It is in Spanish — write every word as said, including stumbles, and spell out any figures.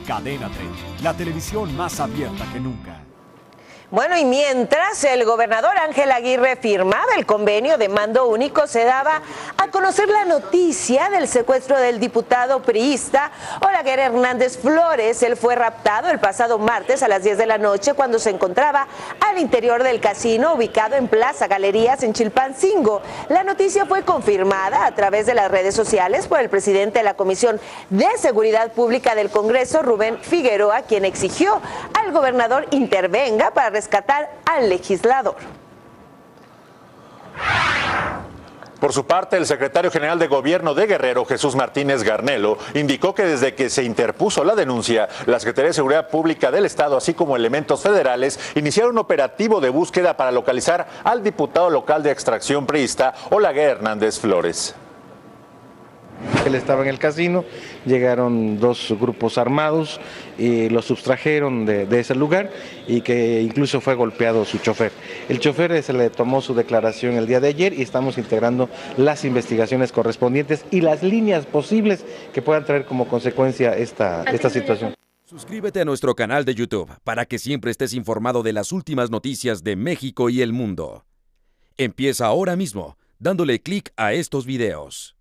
Cadena treinta, la televisión más abierta que nunca. Bueno, y mientras el gobernador Ángel Aguirre firmaba el convenio de mando único, se daba a conocer la noticia del secuestro del diputado priista Olaguer Hernández Flores. Él fue raptado el pasado martes a las diez de la noche cuando se encontraba al interior del casino ubicado en Plaza Galerías en Chilpancingo. La noticia fue confirmada a través de las redes sociales por el presidente de la Comisión de Seguridad Pública del Congreso, Rubén Figueroa, quien exigió al gobernador intervenga para rescatar al legislador. Por su parte, el secretario general de Gobierno de Guerrero, Jesús Martínez Garnelo, indicó que desde que se interpuso la denuncia, la Secretaría de Seguridad Pública del Estado, así como elementos federales, iniciaron un operativo de búsqueda para localizar al diputado local de extracción priista, Olaguer Hernández Flores. Él estaba en el casino, llegaron dos grupos armados y lo sustrajeron de, de ese lugar y que incluso fue golpeado su chofer. El chofer se le tomó su declaración el día de ayer y estamos integrando las investigaciones correspondientes y las líneas posibles que puedan traer como consecuencia esta, esta situación. Suscríbete a nuestro canal de YouTube para que siempre estés informado de las últimas noticias de México y el mundo. Empieza ahora mismo dándole clic a estos videos.